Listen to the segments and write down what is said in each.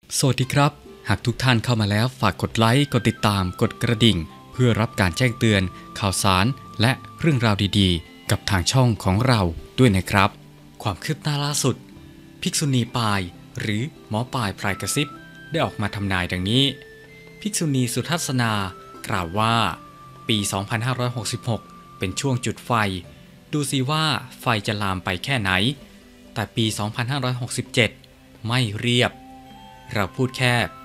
สวัสดีครับหากทุกท่านเข้ามาแล้วฝากกดไลค์กดติดตามกดกระดิ่งเพื่อรับการแจ้งเตือนข่าวสารและเรื่องราวดีๆกับทางช่องของเราด้วยนะครับความคืบหน้าล่าสุดภิกษุณีปายหรือหมอปายพรายกระซิบได้ออกมาทำนายดังนี้ภิกษุณีสุทัศนากล่าวว่าปี 2566 เป็นช่วงจุดไฟดูสิว่าไฟจะลามไปแค่ไหนแต่ปี 2567 ไม่เรียบเราพูดแค่ปี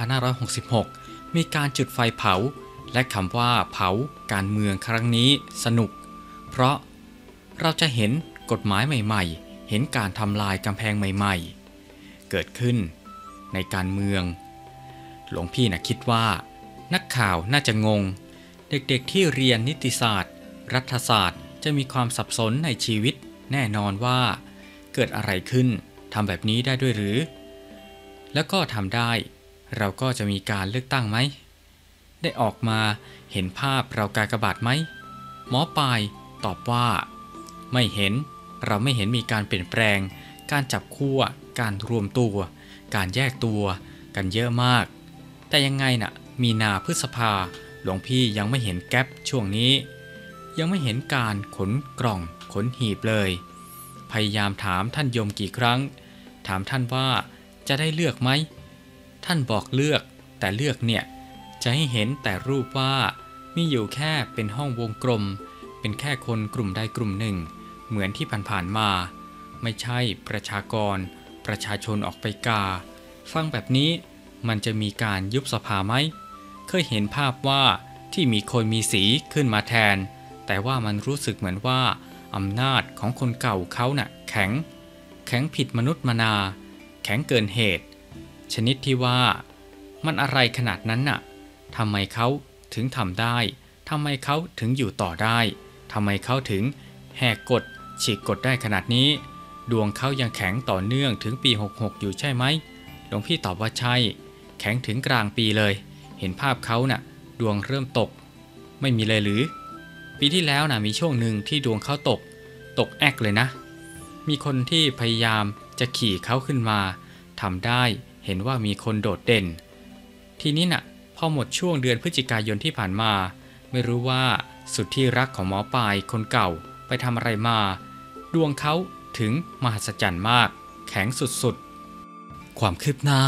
2566 มีการจุดไฟเผาและคำว่าเผาการเมืองครั้งนี้สนุกเพราะเราจะเห็นกฎหมายใหม่ๆเห็นการทำลายกำแพงใหม่ๆเกิดขึ้นในการเมืองหลวงพี่คิดว่านักข่าวน่าจะงงเด็กๆที่เรียนนิติศาสตร์รัฐศาสตร์จะมีความสับสนในชีวิตแน่นอนว่าเกิดอะไรขึ้นทำแบบนี้ได้ด้วยหรือแล้วก็ทำได้เราก็จะมีการเลือกตั้งไหมได้ออกมาเห็นภาพเรากากบาทไหมหมอปายตอบว่าไม่เห็นเราไม่เห็นมีการเปลี่ยนแปลงการจับคั่วการรวมตัวการแยกตัวกันเยอะมากแต่ยังไงมีนาพฤษภาหลวงพี่ยังไม่เห็นแก๊ปช่วงนี้ยังไม่เห็นการขนกล่องขนหีบเลยพยายามถามท่านโยมกี่ครั้งถามท่านว่าจะได้เลือกไหมท่านบอกเลือกแต่เลือกจะให้เห็นแต่รูปว่ามีอยู่แค่เป็นห้องวงกลมเป็นแค่คนกลุ่มใดกลุ่มหนึ่งเหมือนที่ผ่านๆมาไม่ใช่ประชากรประชาชนออกไปกาฟังแบบนี้มันจะมีการยุบสภาไหมเคยเห็นภาพว่าที่มีคนมีสีขึ้นมาแทนแต่ว่ามันรู้สึกเหมือนว่าอำนาจของคนเก่าเขาแข็งผิดมนุษย์มนาแข็งเกินเหตุชนิดที่ว่ามันอะไรขนาดนั้นทำไมเขาถึงทำได้ทำไมเขาถึงอยู่ต่อได้ทำไมเขาถึงแหกกฎฉีกกฎได้ขนาดนี้ดวงเขายังแข็งต่อเนื่องถึงปี 66 อยู่ใช่ไหมหลวงพี่ตอบว่าใช่แข็งถึงกลางปีเลยเห็นภาพเขาดวงเริ่มตกไม่มีเลยหรือปีที่แล้วมีช่วงหนึ่งที่ดวงเขาตกแอกเลยนะมีคนที่พยายามจะขี่เขาขึ้นมาทำได้เห็นว่ามีคนโดดเด่นทีนี้พอหมดช่วงเดือนพฤศจิกายนที่ผ่านมาไม่รู้ว่าสุดที่รักของหมอปายคนเก่าไปทำอะไรมาดวงเขาถึงมหัศจรรย์มากแข็งสุดๆความคืบหน้า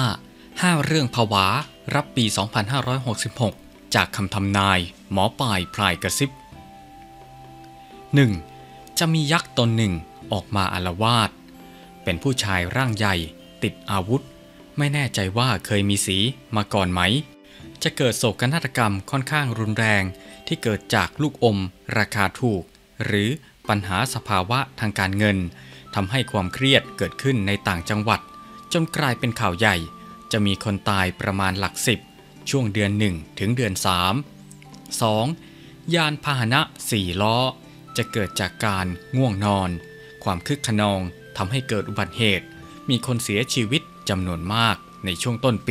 5เรื่องผวารับปี 2566 จากคำทำนายหมอปายพรายกระซิบ 1. จะมียักษ์ตนหนึ่งออกมาอาละวาดเป็นผู้ชายร่างใหญ่ติดอาวุธไม่แน่ใจว่าเคยมีสีมาก่อนไหมจะเกิดโศกนาฏกรรมค่อนข้างรุนแรงที่เกิดจากลูกอมราคาถูกหรือปัญหาสภาวะทางการเงินทำให้ความเครียดเกิดขึ้นในต่างจังหวัดจนกลายเป็นข่าวใหญ่จะมีคนตายประมาณหลัก10ช่วงเดือน1ถึงเดือน3 2. ยานพาหนะ4ล้อจะเกิดจากการง่วงนอนความคึกขนองทำให้เกิดอุบัติเหตุมีคนเสียชีวิตจำนวนมากในช่วงต้นปี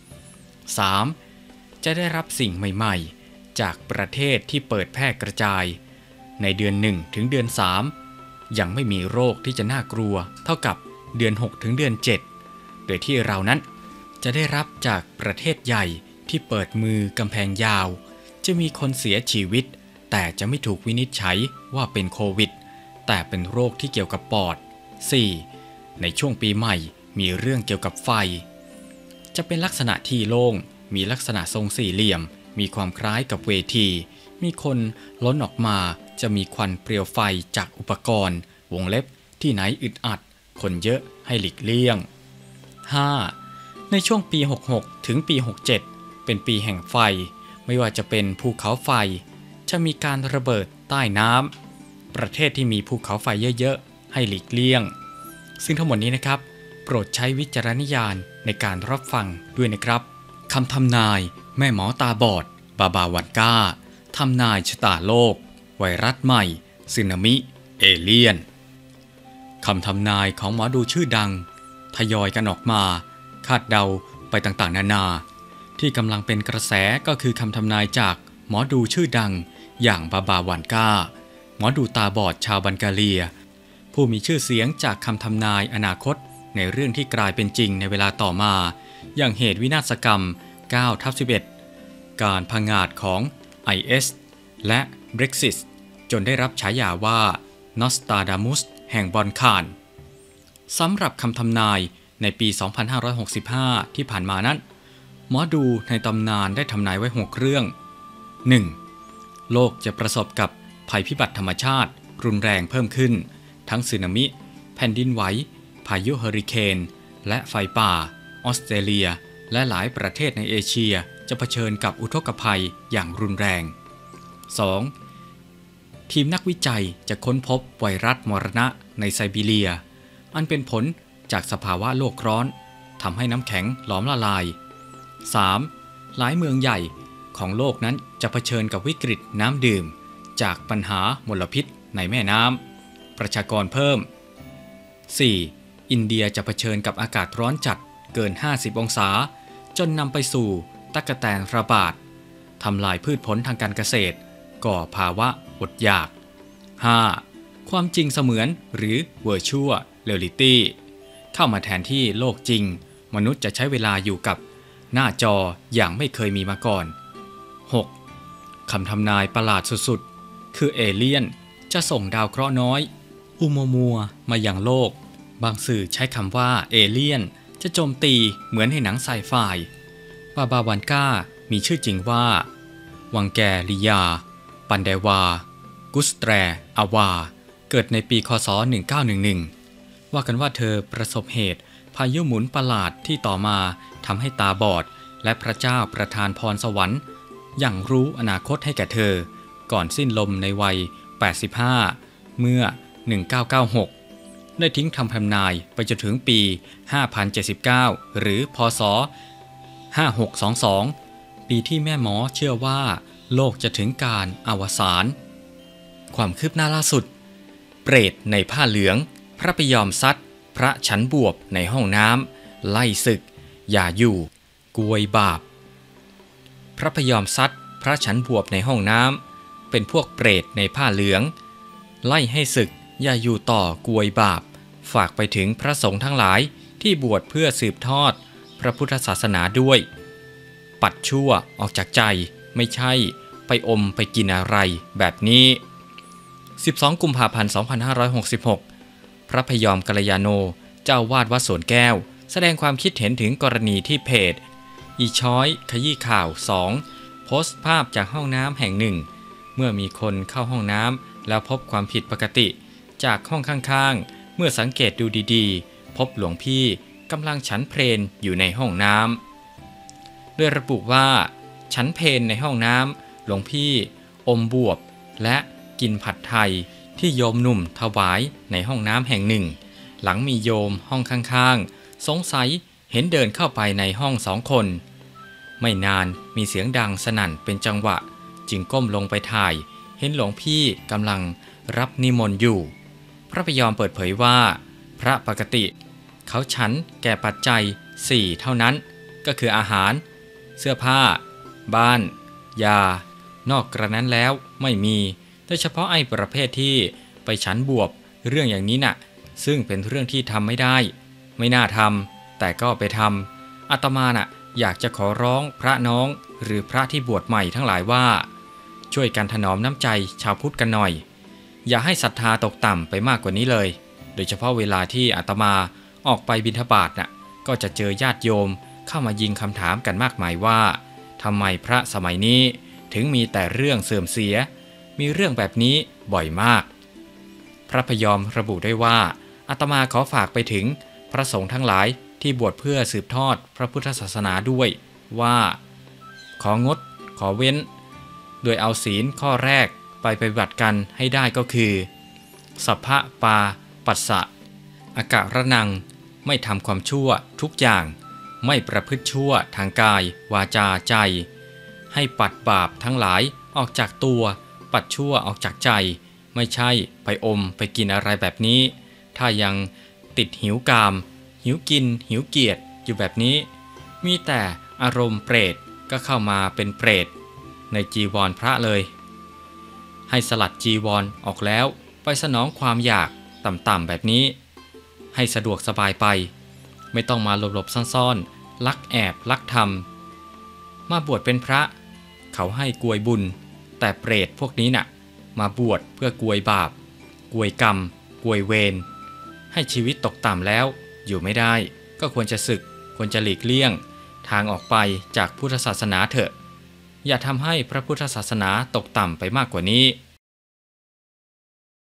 3. จะได้รับสิ่งใหม่ๆจากประเทศที่เปิดแพร่กระจายในเดือน1ถึงเดือน3ยังไม่มีโรคที่จะน่ากลัวเท่ากับเดือน6ถึงเดือน7โดยที่เรานั้นจะได้รับจากประเทศใหญ่ที่เปิดมือกำแพงยาวจะมีคนเสียชีวิตแต่จะไม่ถูกวินิจฉัยว่าเป็นโควิดแต่เป็นโรคที่เกี่ยวกับปอด 4. ในช่วงปีใหม่มีเรื่องเกี่ยวกับไฟจะเป็นลักษณะที่โล่งมีลักษณะทรงสี่เหลี่ยมมีความคล้ายกับเวทีมีคนล้นออกมาจะมีควันเปลวไฟจากอุปกรณ์วงเล็บที่ไหนอึดอัดคนเยอะให้หลีกเลี่ยง 5. ในช่วงปี 66 ถึงปี 67 เป็นปีแห่งไฟไม่ว่าจะเป็นภูเขาไฟจะมีการระเบิดใต้น้ำประเทศที่มีภูเขาไฟเยอะๆให้หลีกเลี่ยงซึ่งทั้งหมดนี้โปรดใช้วิจารณญาณในการรับฟังด้วยนะครับคำทำนายแม่หมอตาบอดบาบาวันก้าทำนายชะตาโลกไวรัสใหม่สึนามิเอเลี่ยนคำทำนายของหมอดูชื่อดังทยอยกันออกมาคาดเดาไปต่างๆนานาที่กำลังเป็นกระแสก็คือคำทำนายจากหมอดูชื่อดังอย่างบาบาวันก้าหมอดูตาบอดชาวบัลแกเรียผู้มีชื่อเสียงจากคำทำนายอนาคตในเรื่องที่กลายเป็นจริงในเวลาต่อมาอย่างเหตุวินาศกรรม 9/11 การผงาดของ IS และ Brexit จนได้รับฉายาว่านอสตราดามุสแห่งบอลข่านสำหรับคำทำนายในปี 2565 ที่ผ่านมานั้นหมอดูในตำนานได้ทำนายไว้ 6 เรื่อง 1. โลกจะประสบกับภัยพิบัติธรรมชาติรุนแรงเพิ่มขึ้นทั้งสึนามิแผ่นดินไหวพายุเฮอริเคนและไฟป่าออสเตรเลียและหลายประเทศในเอเชียจะเผชิญกับอุทกภัยอย่างรุนแรง 2. ทีมนักวิจัยจะค้นพบไวรัสมรณะในไซบีเรียอันเป็นผลจากสภาวะโลกร้อนทำให้น้ำแข็งหลอมละลาย 3. หลายเมืองใหญ่ของโลกนั้นจะเผชิญกับวิกฤตน้ำดื่มจากปัญหามลพิษในแม่น้ำประชากรเพิ่ม 4. อินเดียจะเผชิญกับอากาศร้อนจัดเกิน 50 องศาจนนำไปสู่ตั๊กแตนระบาดทำลายพืชผลทางการเกษตรก่อภาวะอดอยาก 5. ความจริงเสมือนหรือ Virtual Reality เข้ามาแทนที่โลกจริงมนุษย์จะใช้เวลาอยู่กับหน้าจออย่างไม่เคยมีมาก่อน 6. คำทำนายประหลาดสุดๆคือเอเลี่ยนจะส่งดาวเคราะห์น้อยอุโมมัวมายังโลกบางสื่อใช้คำว่าเอเลี่ยนจะโจมตีเหมือนในหนังไซไฟบาบาวันกามีชื่อจริงว่าวังแกลิยาปันเดวากุสแตรอาวาเกิดในปีคศ1911ว่ากันว่าเธอประสบเหตุพายุหมุนประหลาดที่ต่อมาทำให้ตาบอดและพระเจ้าประทานพรสวรรค์อย่างรู้อนาคตให้แก่เธอก่อนสิ้นลมในวัย85เมื่อ1996ได้ทิ้งคำทำนายไปจนถึงปี5079หรือพศ5622ปีที่แม่หมอเชื่อว่าโลกจะถึงการอวสานความคืบหน้าล่าสุดเปรตในผ้าเหลืองพระพยอมซัดพระฉันบวบในห้องน้ำไล่ศึกอย่าอยู่กวยบาปพระพยอมซัดพระฉันบวบในห้องน้ำเป็นพวกเปรตในผ้าเหลืองไล่ให้ศึกอย่าอยู่ต่อกวยบาปฝากไปถึงพระสงฆ์ทั้งหลายที่บวชเพื่อสืบทอดพระพุทธศาสนาด้วยปัดชั่วออกจากใจไม่ใช่ไปอมไปกินอะไรแบบนี้12 กุมภาพันธ์ 2566พระพยอมกัลยาโนเจ้าวาดวัดสวนแก้วแสดงความคิดเห็นถึงกรณีที่เพจอีช้อยขยี้ข่าว 2โพสต์ภาพจากห้องน้ำแห่งหนึ่งเมื่อมีคนเข้าห้องน้ำแล้วพบความผิดปกติจากห้องข้างๆเมื่อสังเกตดูดีๆพบหลวงพี่กำลังฉันเพลนอยู่ในห้องน้ำโดยระบุว่าฉันเพลนในห้องน้ำหลวงพี่อมบวบและกินผัดไทยที่โยมหนุ่มถวายในห้องน้ำแห่งหนึ่งหลังมีโยมห้องข้างๆสงสัยเห็นเดินเข้าไปในห้อง2 คนไม่นานมีเสียงดังสนั่นเป็นจังหวะจึงก้มลงไปถ่ายเห็นหลวงพี่กำลังรับนิมนต์อยู่พระพยอมเปิดเผยว่าพระปกติเขาฉันแก่ปัจจัย4เท่านั้นก็คืออาหารเสื้อผ้าบ้านยานอกกระนั้นแล้วไม่มีโดยเฉพาะไอ้ประเภทที่ไปฉันบวบเรื่องอย่างนี้น่ะซึ่งเป็นเรื่องที่ทำไม่ได้ไม่น่าทำแต่ก็ไปทำอาตมาน่ะอยากจะขอร้องพระน้องหรือพระที่บวชใหม่ทั้งหลายว่าช่วยกันถนอมน้ำใจชาวพุทธกันหน่อยอย่าให้ศรัทธาตกต่ำไปมากกว่านี้เลยโดยเฉพาะเวลาที่อาตมาออกไปบิณฑบาตน่ะก็จะเจอญาติโยมเข้ามายิงคำถามกันมากมายว่าทำไมพระสมัยนี้ถึงมีแต่เรื่องเสื่อมเสียมีเรื่องแบบนี้บ่อยมากพระพยอมระบุได้ว่าอาตมาขอฝากไปถึงพระสงฆ์ทั้งหลายที่บวชเพื่อสืบทอดพระพุทธศาสนาด้วยว่าของดขอเว้นโดยเอาศีลข้อแรกไปปฏิบัติกันให้ได้ก็คือสัพพะปาปัสสะอากะระนังไม่ทำความชั่วทุกอย่างไม่ประพฤติชั่วทางกายวาจาใจให้ปัดบาปทั้งหลายออกจากตัวปัดชั่วออกจากใจไม่ใช่ไปอมไปกินอะไรแบบนี้ถ้ายังติดหิวกามหิวกินหิวเกียรติอยู่แบบนี้มีแต่อารมณ์เปรตก็เข้ามาเป็นเปรตในจีวรพระเลยให้สลัดจีวรออกแล้วไปสนองความอยากต่ำๆแบบนี้ให้สะดวกสบายไปไม่ต้องมาหลบๆซ่อนๆลักแอบลักธรรมมาบวชเป็นพระเขาให้กวยบุญแต่เปรตพวกนี้น่ะมาบวชเพื่อกวยบาปกวยกรรมกวยเวรให้ชีวิตตกต่ำแล้วอยู่ไม่ได้ก็ควรจะสึกควรจะหลีกเลี่ยงทางออกไปจากพุทธศาสนาเถอะอย่าทำให้พระพุทธศาสนาตกต่ำไปมากกว่านี้